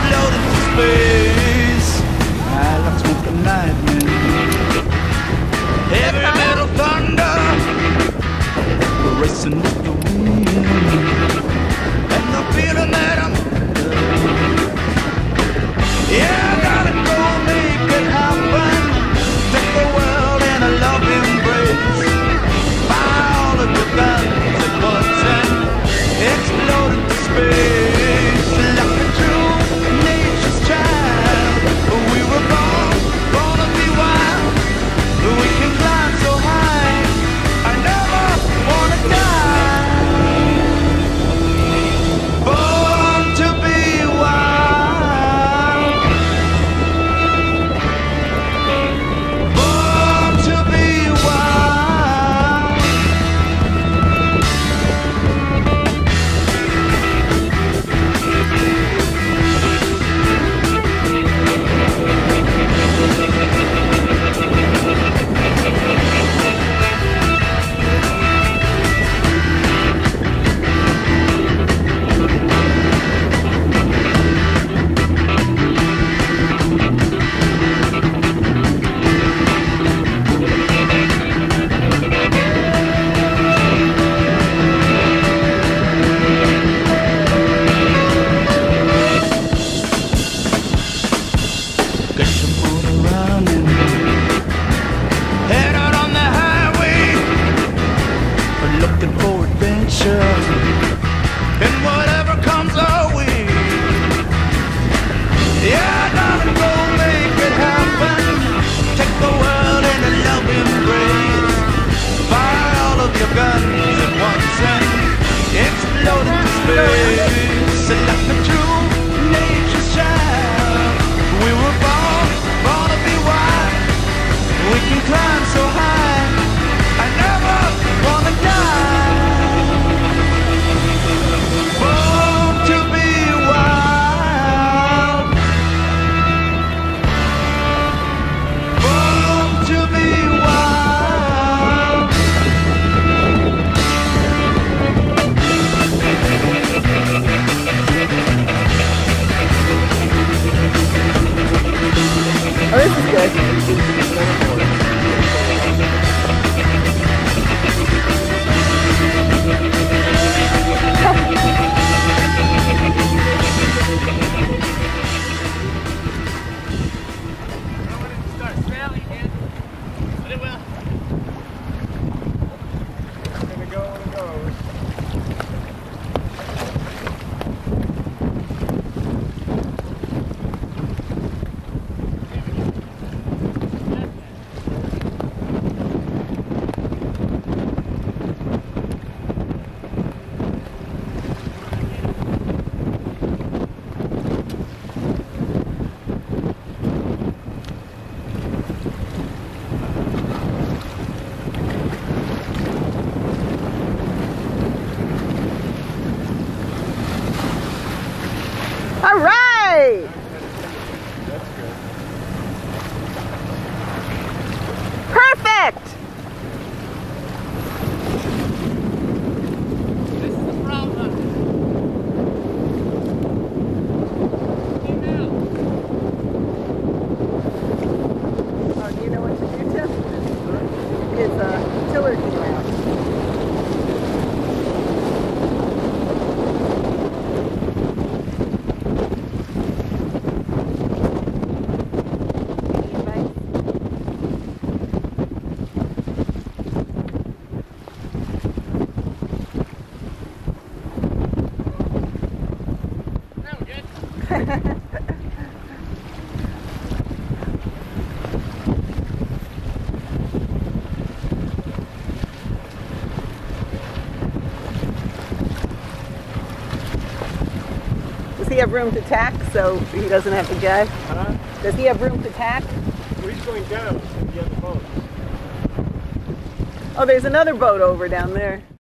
exploded to space. I like smoking lightning, heavy metal thunder, racing with the wind, and the feeling that I'm yeah, I gotta go make it happen. Take the world in a love embrace. Fire all of your guns at once and explode into space. Like a true nature's child, we were born to be wild. We can climb so high, I never wanna die. Born to be wild, born to be wild. Get your motor running, head out on the highway, looking for adventure, and whatever comes our way. Yeah, I gotta go make it happen. Take the world in a love embrace. Fire all of your guns at once and explode into space. Like a true nature's child, we were born to be wild. We can climb so high, I never wanna die. Born to be wild, born to be wild. Oh, this is good. All right. Perfect. This is the problem. Oh, do you know what to do, Tim? It's tiller came out. Does he have room to tack so he doesn't have to jive? Huh? Does he have room to tack? Well, he's going down to the other boat. Oh, there's another boat over down there.